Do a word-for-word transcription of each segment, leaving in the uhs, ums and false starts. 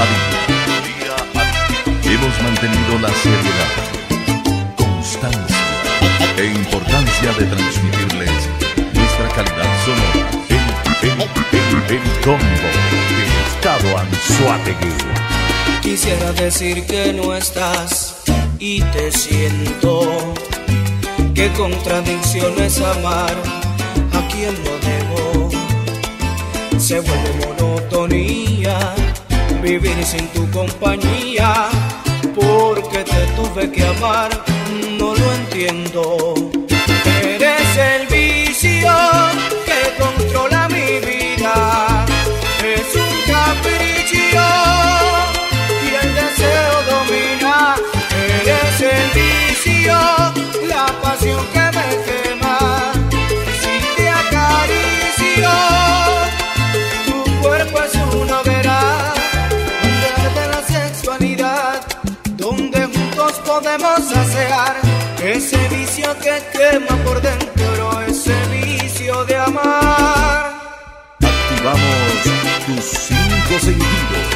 a día, hemos mantenido la seriedad, constancia e importancia de transmitirles nuestra calidad sonora. El, el, el, el combo de Estado Anzoátegui. Quisiera decir que no estás y te siento. Qué contradicción es amar a quien no debo. Se vuelve monotonía vivir sin tu compañía. Porque te tuve que amar, no lo entiendo. Eres el vicio que controla mi vida. Es un capricho y el deseo domina. Eres el vicio, la pasión que me quema. Si te acaricio, tu cuerpo es una hoguera donde arde la sexualidad, donde juntos podemos saciar ese vicio que quema por dentro, ese vicio de amar. Activamos tus cinco sentidos.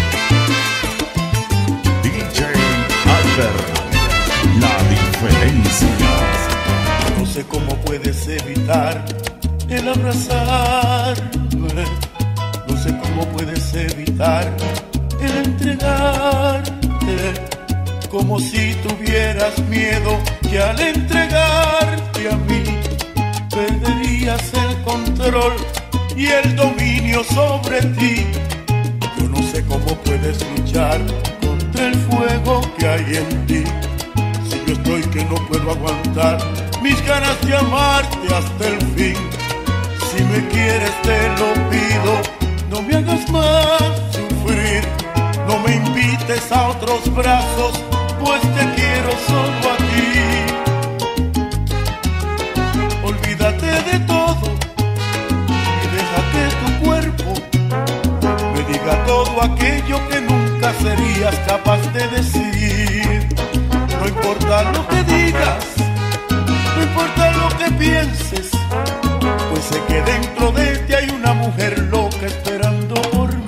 D J Albert, la diferencia. No sé cómo puedes evitar el abrazarme. No sé cómo puedes evitar el entregarte. Como si tuvieras miedo que al entregarte a mí perderías el control y el dominio sobre ti. Yo no sé cómo puedes luchar contra el fuego que hay en ti. Si yo estoy que no puedo aguantar mis ganas de amarte hasta el fin. Si me quieres te lo pido, no me hagas más sufrir. No me invites a otros brazos, pues te quiero solo a ti. Olvídate de todo y deja que tu cuerpo me diga todo aquello que nunca serías capaz de decir. No importa lo que digas, no importa lo que pienses, pues sé que dentro de ti hay una mujer loca esperando por mí.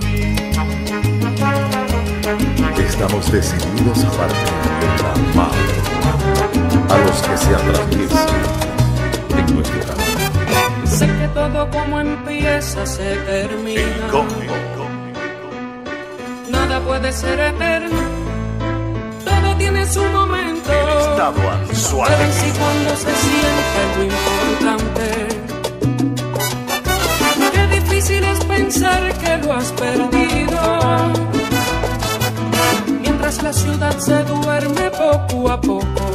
Estamos decididos a partir del amar a los que se atraviesan en nuestro camino. Sé que todo como empieza se termina. El combo. Nada puede ser eterno, todo tiene su momento. El Estado Anzoátegui. Pero sí cuando se siente lo importante. Qué difícil es pensar que lo has perdido. Mientras la ciudad se duerme poco a poco,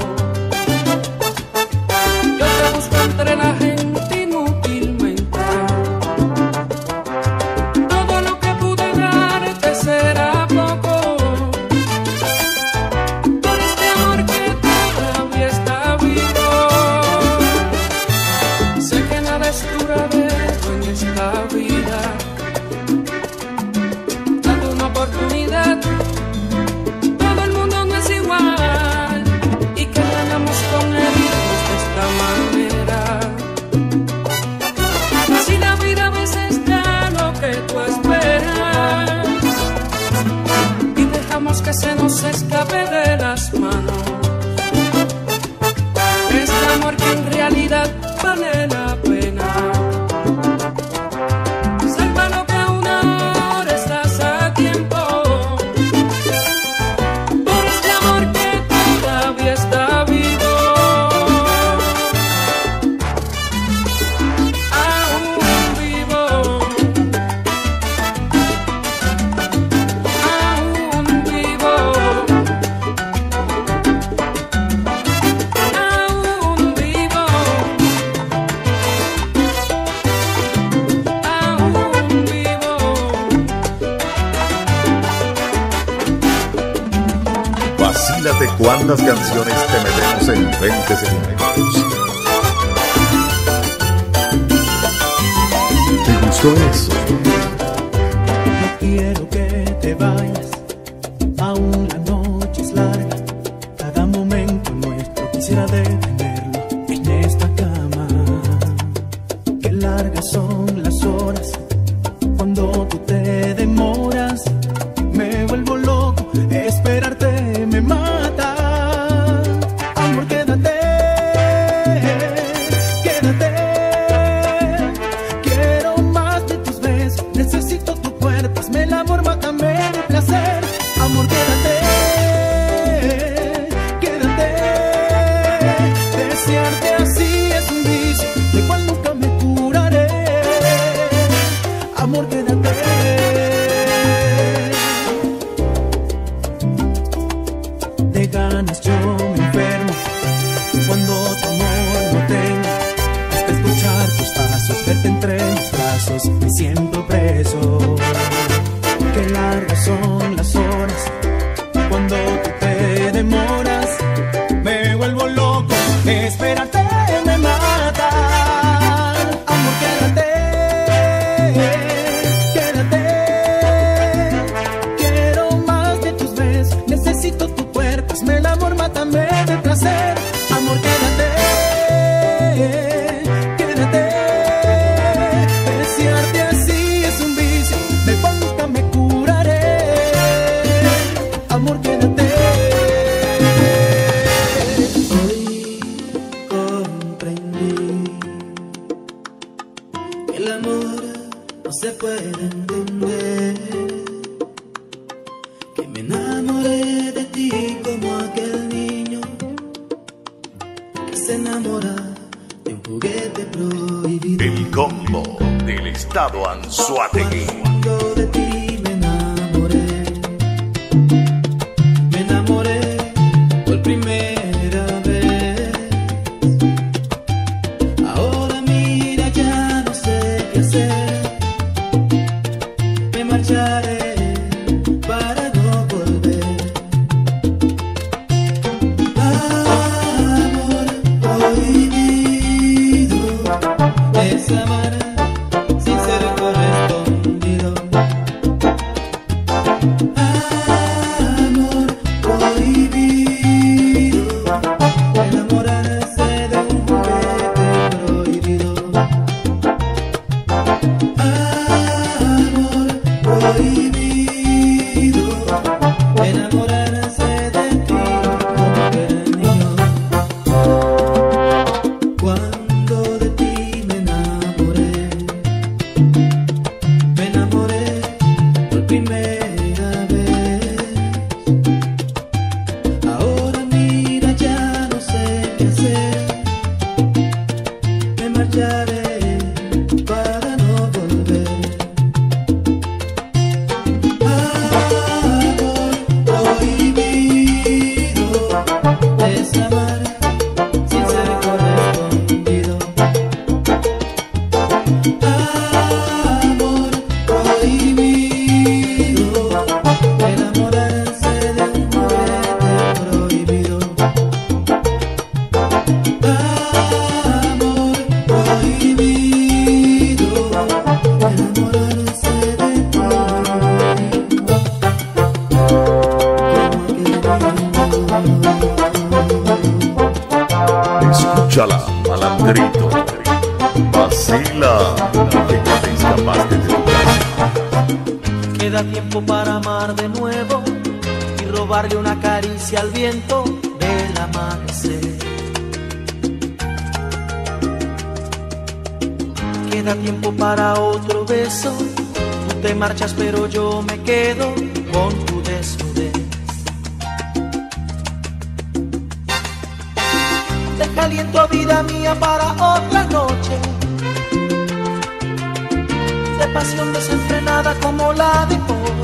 yo te busco entre la gente inútilmente. Todo lo que pude darte será poco por este amor que todavía está vivo. Sé que nada es duradero en esta vida. Date una oportunidad. Con heridos de esta manera. Si la vida a veces da lo que tú esperas y dejamos que se nos escape de las manos, este amor que en realidad vale la pena. Salva lo que aún ahora estás a tiempo. Por este amor que todavía está vivo. Vacílate cuántas canciones te metemos en veinte segundos. ¿Te gustó eso? No quiero que te vayas, aún la noche es larga. Cada momento nuestro quisiera detenerlo en esta cama. Qué largas son las horas cuando tú te demoras. Me vuelvo mátame de placer. Amor, quédate, quédate. Desearte así es un vicio de cual nunca me curaré. Amor, quédate. De ganas yo me enfermo cuando tu amor no tengo. Hasta escuchar tus pasos, verte entre mis brazos, me siento preso. Qué largas son las horas cuando tú te demoras. Me vuelvo loco, esperarte me mata. Amor, quédate, quédate. Quiero más de tus besos, necesito tu cuerpo. Hazme el amor, mátame de placer. Amor, quédate, quédate. Desearte así es un vicio de cual nunca me curaré. Amor, quédate. Hoy comprendí que el amor no se puede entender, que me enamoré de ti como aquel niño que se enamora de un juguete prohibido. El combo del estado Anzoátegui. Cuando de ti me enamoré, me enamoré por primera vez. Ahora mira, ya no sé qué hacer. Me marcharé para no volver. Amor prohibido es amar sin ser correspondido. Amor prohibido, enamorarse de un juguete prohibido. Amor prohibido, enamorarse de ti como aquel niño. Cuando de ti me enamoré, me enamoré por primera vez. Ahora mira, ya no sé qué hacer. Me marcharé para no volver. Amor prohibido es amar sin ser correspondido. Amor prohibido, enamorarse de un juguete prohibido. Amor prohibido, enamorarse de ti como Escúchala, malandrito. Vacila, que ya te escapaste de tu casa. Queda tiempo para amar de nuevo y robarle una caricia al viento del amanecer. Queda tiempo para otro beso. Tú te marchas pero yo me quedo con tu desnudez. Deja aliento, vida mía, para otra noche de pasión desenfrenada como la de hoy.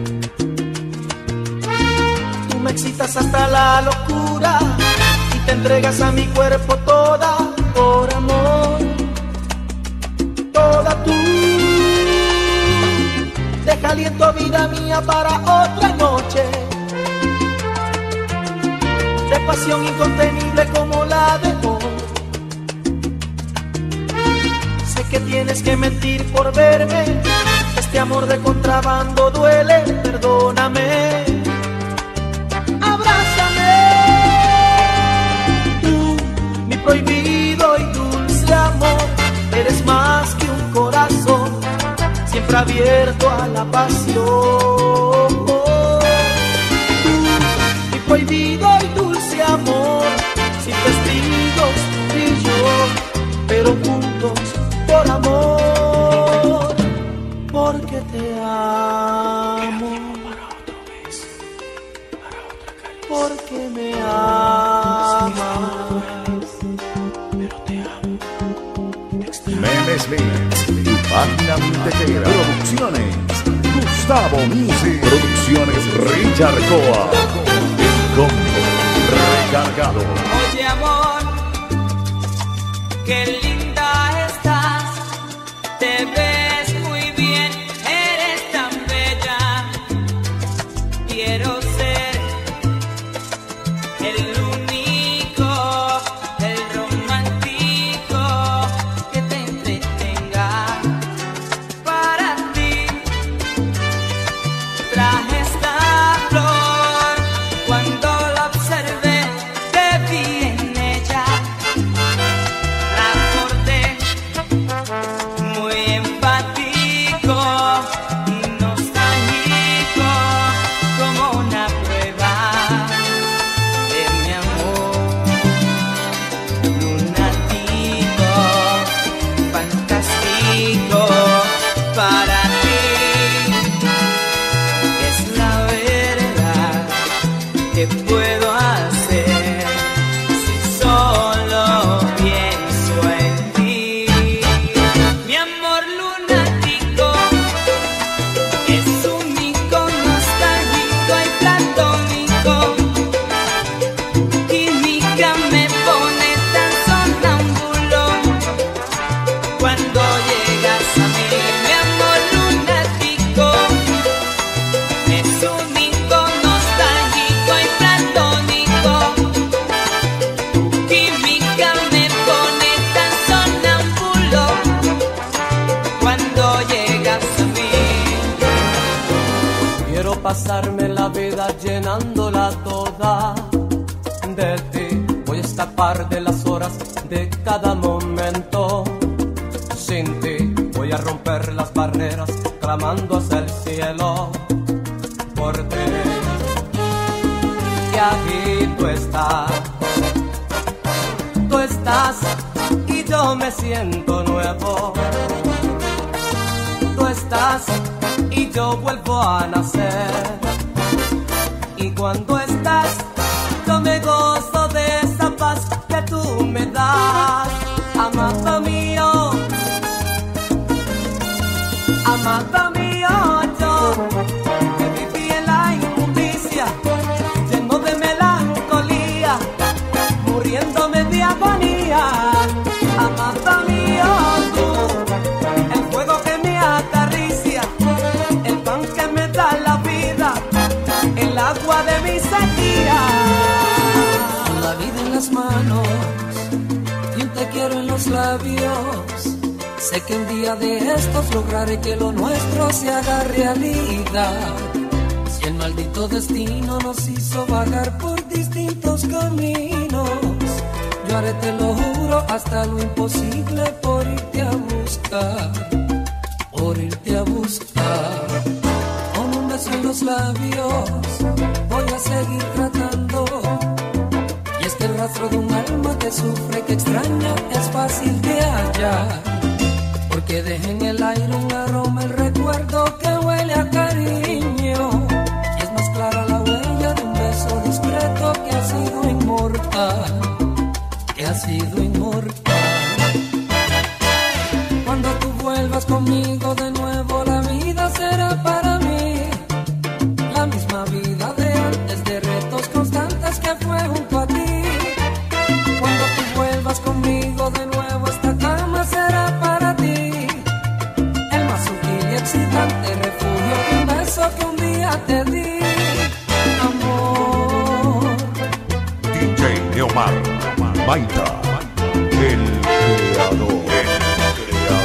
Tú me excitas hasta la locura y te entregas a mi cuerpo toda por amor, toda tú. Deja aliento, vida mía, para otra noche de pasión incontenible como la de hoy. Sé que tienes que mentir por verme, este amor de contrabando duele, perdóname. Abrázame, tú, mi prohibido y dulce amor, eres más que un corazón, siempre abierto a la pasión. Tú, mi prohibido y dulce amor, sin testigos tú y yo, pero juntos por amor, porque te amo. Brian Tequera. Producciones Gustavo Music. Producciones Richard Coa. El combo recargado. Oye amor, qué linda estás, te ves muy bien, eres tan bella. Quiero ser el único, el romántico que te entretenga. Para ti traje esta flor, cuando la observé te vi en ella. La corté muy empático y nostálgico, como una prueba de mi amor. Lunático, fantástico, para ti es la verdad. ¿Qué puedo hacer si solo pienso en ti? Mi amor lunático es único, nostálgico y platónico. Química me pone tan sonámbulo cuando llegas a mí. Mi amor lunático es único, nostálgico y platónico. Tu química me pone tan sonámbulo cuando llegas a mí. Quiero pasarme la vida llenándola toda de ti. Voy a escapar de las horas de cada momento. Sin ti voy a romper las barreras, clamando hacia el cielo por ti. Y aquí tú estás, tú estás y yo me siento nuevo. Tú estás y yo vuelvo a nacer. Y cuando estás, yo me gozo de esa paz que tú me das. Amado mío, amado mío, yo que viví en la inmundicia, lleno de melancolía, muriéndome de agonía. Amado mío, tú, el fuego que me acaricia, el pan que me da la vida, el agua de mi sequía. La vida en las manos y un te quiero en los labios. Sé que un día de estos lograré que lo nuestro se haga realidad. Si el maldito destino nos hizo vagar por distintos caminos, yo haré, te lo juro, hasta lo imposible por irte a buscar, por irte a buscar. Con un beso en los labios voy a seguir tratando. Y es que el rastro de un alma que sufre, que extraña, es fácil de hallar. Porque deja en el aire un aroma, el recuerdo que huele a cariño. Y es más clara la huella de un beso discreto que ha sido inmortal, que ha sido inmortal. Cuando tú vuelvas conmigo de nuevo, la vida será para mí la misma vida de antes, de retos constantes que fue junto a ti. Cuando tú vuelvas conmigo de nuevo, esta cama será para ti el más sutil y excitante refugio de un beso que un día te di, amor. D J Neomar, Maita, el creador, el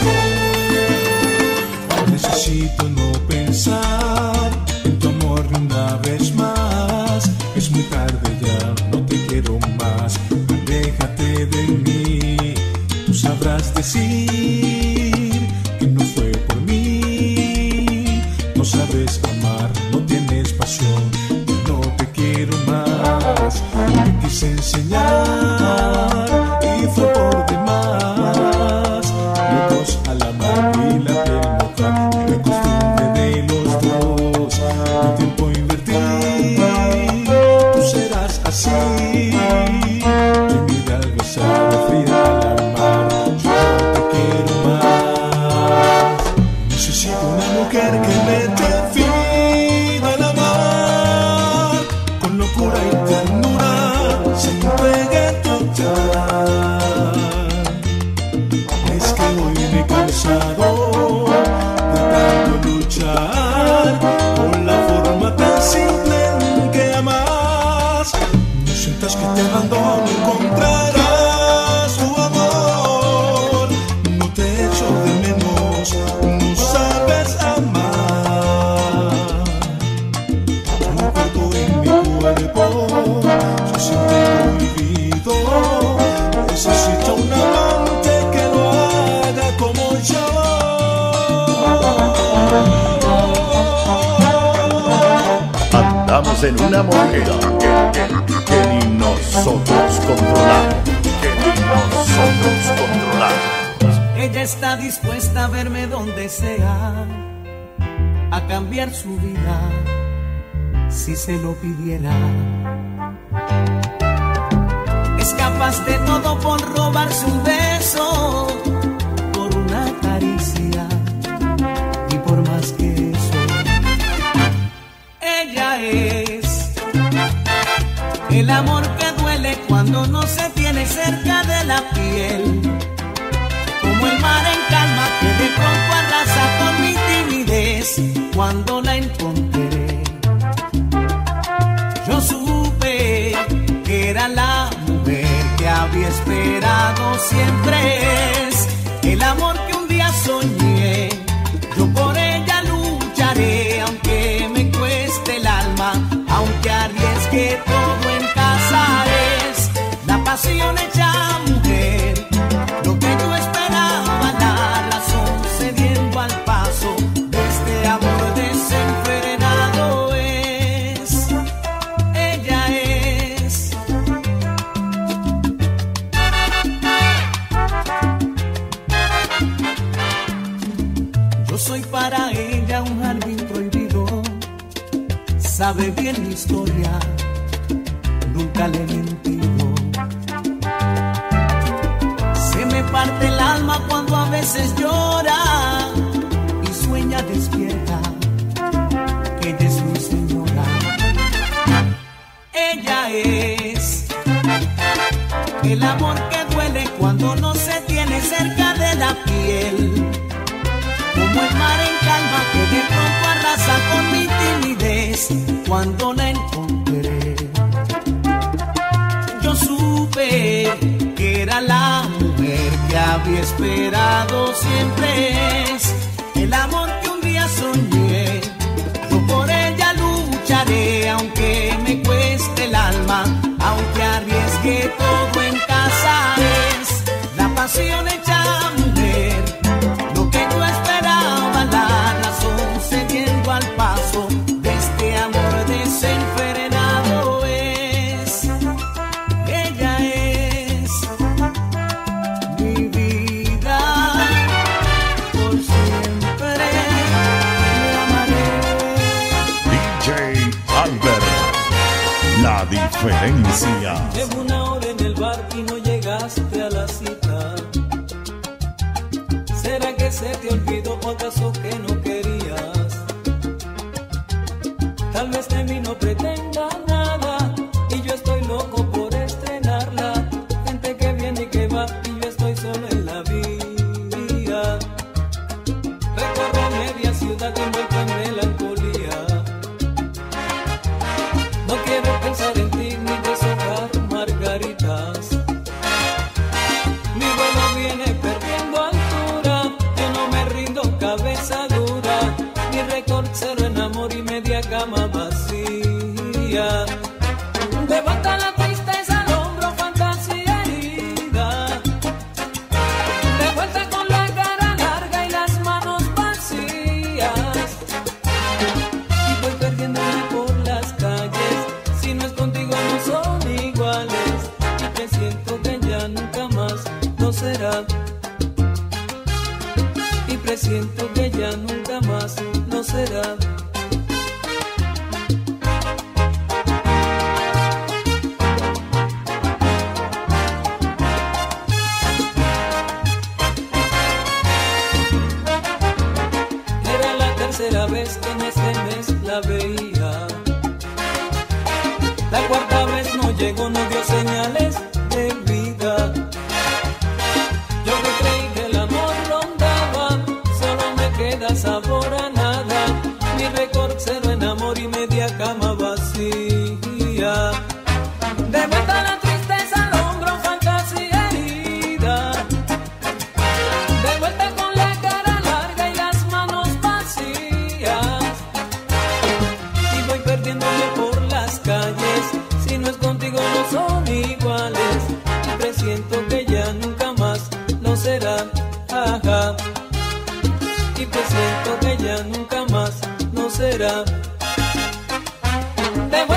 creador. Necesito no pensar en tu amor una vez más. Es muy tarde ya, no te quiero más. Aléjate de mí. Tú sabrás decir que no fue por mí. No sabes amar, no tienes pasión. Yo no te quiero más. Te quise enseñar y fue por demás. Locos al amar y la piel mojar, la costumbre de los dos. Tu tiempo invertí, tú serás así. Tímida al besar, fría al amar. Yo no te quiero más. centrarnos en una mujer que, que, que ni nosotros controlamos, que ni nosotros controlamos. Ella está dispuesta a verme donde sea, a cambiar su vida si se lo pidiera. Es capaz de todo por robarse un beso, por una caricia y por más que eso. Ella es el amor que duele cuando no se tiene cerca de la piel, como el mar en calma que de pronto arrasa con mi timidez. Cuando la encontré, yo supe que era la mujer que había esperado. Siempre es el amor que un día soñé. Yo por ella lucharé, aunque me cueste el alma, aunque arriesgue todo en casa. Es la pasión hecha mujer, lo que yo esperaba, la razón cediendo al paso de este amor desenfrenado. Es, ella es. Yo soy para ella un jardín prohibido, sabe bien mi historia, nunca le he mentido. Se me parte el alma cuando a veces llora y sueña despierta que ella es mi señora. Ella es el amor que duele cuando no se tiene cerca de la piel, como el mar en calma que de pronto arrasa con mi timidez. Cuando la encontré, yo supe que era la mujer que había esperado. Siempre es el amor que un día soñé. Yo por ella lucharé, aunque me cueste el alma, aunque arriesgue todo en casa. Es la pasión hecha mujer, lo que yo esperaba, la razón cediendo al paso de este amor desenfrenado. Es, ella es mi vida, por siempre la amaré. D J Albert, la diferencia. Llevo una hora en el bar y no llegaste a la cita. ¿Será que se te olvidó o acaso que no querías? Tal vez de mí no pretenda nada y yo estoy loco por estrenarla. Gente que viene y que va y yo estoy solo en la vía. Recorro media ciudad envuelto en melancolía. No quiero pensar en ti ni deshojar margaritas. Mi vuelo viene perdiendo altura, yo no me rindo, cabeza dura. Mi récord cero en amor y media cama vacía. Levanta la tristeza al hombro, fantasía herida. De vuelta con la cara larga y las manos vacías. Y voy perdiéndome por las calles, si no es contigo no son iguales. Y presiento que ya nunca más no será. Y presiento que ya nunca más no será. Era la tercera vez que en este mes la veía. La cuarta vez no llegó, no dio señales de vida. Yo que creí que el amor rondaba, solo me queda sabor a nada. Mi récord cero en amor y media cama vacía. De vuelta la tristeza al hombro, fantasía herida. De vuelta con la cara larga y las manos vacías. Y voy perdiéndome por las calles, si no es contigo no son iguales. Y presiento que ya nunca más no será. Ajá. Y presiento que ya nunca más no será. De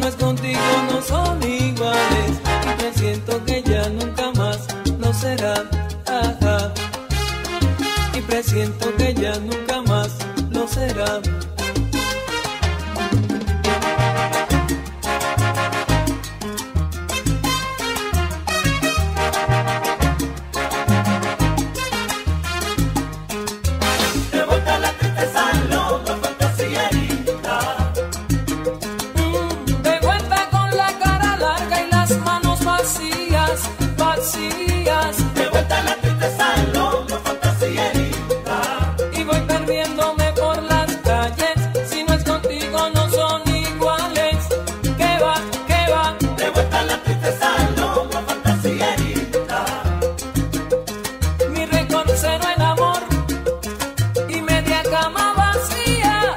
no es contigo no son iguales. Y presiento que ya nunca más lo serán. Ajá. Y presiento que ya nunca más lo serán. De vuelta a la tristeza, loco, fantasía herida. Y voy perdiéndome por las calles. Si no es contigo no son iguales. ¿Qué va? ¿Qué va? De vuelta a la tristeza, loco, fantasía herida. Mi récord cero en amor y media cama vacía.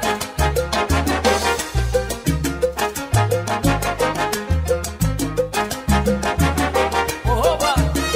Oh, va.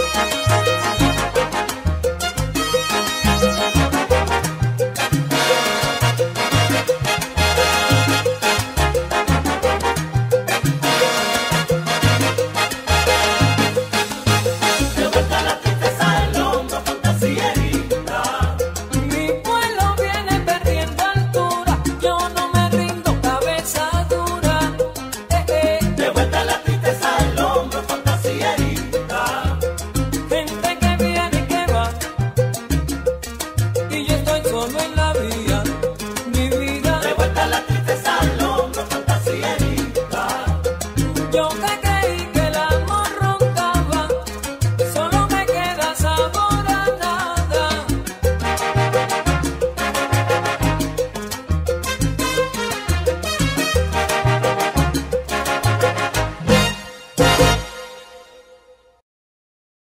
De vuelta a la tristeza, loco, fantasía herida. Mi vuelo viene perdiendo altura. Yo no me rindo, cabeza dura. Eh, eh. De vuelta a la tristeza, loco, fantasía herida. Gente que viene y que va. Y yo estoy solo en la